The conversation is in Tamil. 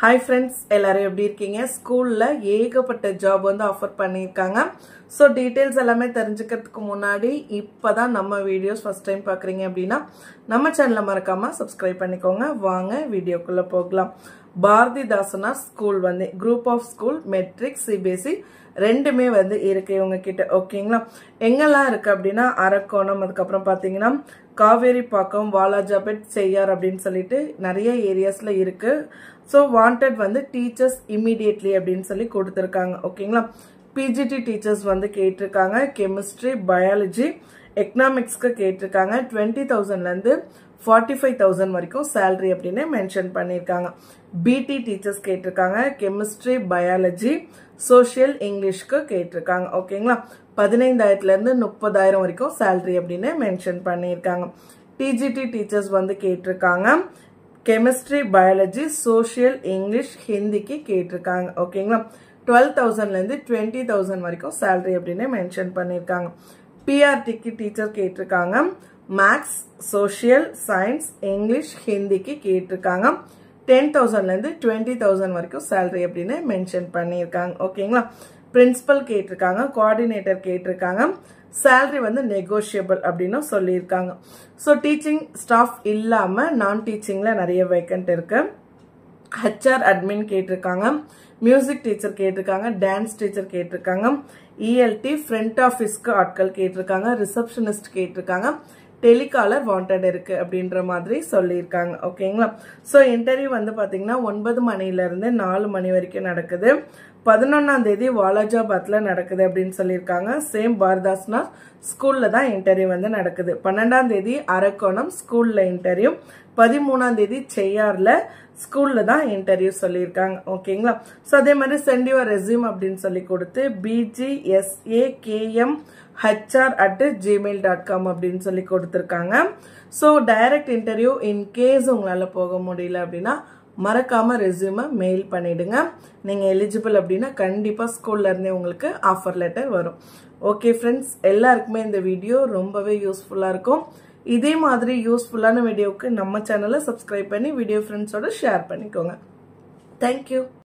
Hi friends, எல்லாரும் எப்படி இருக்கீங்க? ஸ்கூல்ல ஏகப்பட்ட ஜாப் வந்து ஆஃபர் பண்ணிருக்காங்க. சோ டீடைல்ஸ் எல்லாமே தெரிஞ்சுக்கிறதுக்கு முன்னாடி இப்பதான் நம்ம வீடியோஸ் ஃபர்ஸ்ட் டைம் பார்க்கறீங்க அப்படினா நம்ம சேனலை மறக்காம சப்ஸ்கிரைப் பண்ணிக்கோங்க. வாங்க வீடியோக்குள்ள போகலாம். பாரதிதாசனார் ஸ்கூல் வந்து group of school matric CBSE ரெண்டுமே வந்து இருக்கு இவங்க கிட்ட. ஓகேங்களா? எங்கெல்லாம் இருக்கு அப்படின்னா அரக்கோணம், அதுக்கப்புறம் பாத்தீங்கன்னா காவேரிப்பாக்கம், வாலாஜாபேட், செய்யார் அப்படின்னு சொல்லிட்டு நிறைய ஏரியாஸ்ல இருக்கு. ஸோ வாண்டட் வந்து டீச்சர்ஸ் இமீடியட்லி அப்படின்னு சொல்லி கொடுத்துருக்காங்க. ஓகேங்களா? பிஜிடி டீச்சர்ஸ் வந்து கேட்டிருக்காங்க. கெமிஸ்ட்ரி, பயாலஜி, எக்கனாமிக்ஸ்க்கு கேட்டிருக்காங்க. 20,000லேருந்து 45,000 வரைக்கும் சேலரி அப்படின்னு மென்ஷன் பண்ணியிருக்காங்க. பிடி டீச்சர்ஸ் கேட்டிருக்காங்க. கெமிஸ்ட்ரி, பயாலஜி, சோஷியல், இங்கிலீஷ்க்கு கேட்டிருக்காங்க. ஓகேங்களா? 15,000லேருந்து 30,000 வரைக்கும் சேலரி அப்படின்னு மென்ஷன் பண்ணியிருக்காங்க. டிஜிடி டீச்சர்ஸ் வந்து கேட்டிருக்காங்க. கெமிஸ்ட்ரி, பயாலஜி, சோஷியல், இங்கிலீஷ், ஹிந்திக்கு கேட்டிருக்காங்க. ஓகேங்களா? 12,000லேருந்து 20,000 வரைக்கும் சேலரி அப்படின்னு மென்ஷன் பண்ணியிருக்காங்க. பிஆர்டிக்கு டீச்சர் கேட்டிருக்காங்க. மேக்ஸ், சோஷியல், சயின்ஸ், இங்கிலீஷ், ஹிந்திக்கு கேட்டிருக்காங்க. 10,000லேருந்து 20,000 வரைக்கும் சேலரி அப்படின்னு மென்ஷன் பண்ணியிருக்காங்க. ஓகேங்களா? பிரின்சிபல் கேட்டிருக்காங்க. கோஆர்டினேட்டர் கேட்டிருக்காங்க. சேலரி வந்து நெகோஷியபிள் அப்படின்னு சொல்லியிருக்காங்க. ஸோ டீச்சிங் ஸ்டாஃப் இல்லாம நான் டீச்சிங்ல நிறைய வேக்கன்ட் இருக்கு. ஹெச்ஆர் அட்மின் கேட்டிருக்காங்க. மியூசிக் டீச்சர் கேட்டிருக்காங்க. டான்ஸ் டீச்சர் கேட்டிருக்காங்க. இஎல்டி ஃப்ரண்ட் ஆஃபீஸ்க்கு ஆட்கள் கேட்டிருக்காங்க. ரிசப்ஷனிஸ்ட் கேட்டிருக்காங்க. டெலிகாலர் வாண்டட் இருக்கு அப்படின்ற மாதிரி சொல்லியிருக்காங்க. ஓகேங்களா? ஸோ இன்டர்வியூ வந்து பாத்தீங்கன்னா 9 மணில இருந்து 4 மணி வரைக்கும் நடக்குது. 11ஆம் தேதி வாலாஜாபாத்ல நடக்குது அப்படின்னு சொல்லியிருக்காங்க. சேம் பாரதிதாசனார் ஸ்கூல்ல தான் இன்டர்வியூ வந்து நடக்குது. 12ஆம் தேதி அரக்கோணம் ஸ்கூல்ல இன்டர்வியூ. 13ஆம் தேதி செய்யார்ல ஸ்கூல்ல தான் இன்டர்வியூ சொல்லியிருக்காங்க. ஓகேங்களா? ஸோ அதே மாதிரி சென்ட் யுவர் ரெஸ்யூம் அப்படின்னு சொல்லி கொடுத்து bgsakmhr@gmail.com அப்படின்னு சொல்லி கொடுத்துருக்காங்க. ஸோ டைரக்ட் இன்டர்வியூ இன்கேஸ் உங்களால போக முடியல அப்படின்னா மறக்காம ரெஸ்யூமை மெயில் பண்ணிடுங்க. நீங்க எலிஜிபிள் அப்படின்னா கண்டிப்பா ஸ்கூல்ல இருந்தே உங்களுக்கு ஆஃபர் லெட்டர் வரும். ஓகே ஃப்ரெண்ட்ஸ், எல்லாருக்குமே இந்த வீடியோ ரொம்பவே யூஸ்ஃபுல்லா இருக்கும். இதே மாதிரி யூஸ்ஃபுல்லான வீடியோவுக்கு நம்ம சேனலை சப்ஸ்கிரைப் பண்ணி வீடியோ ஃப்ரெண்ட்ஸோட ஷேர் பண்ணிக்கோங்க. தேங்க்யூ.